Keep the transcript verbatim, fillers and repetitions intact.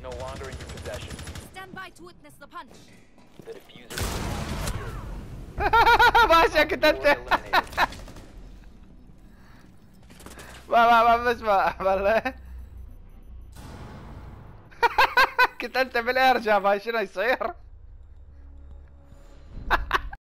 no longer in your possession. Stand by to witness the punch. The diffuser is secured. ماشي يا قتلته. ما ما ما بسمع والله. قتلته بالاير جابها شنو يصير؟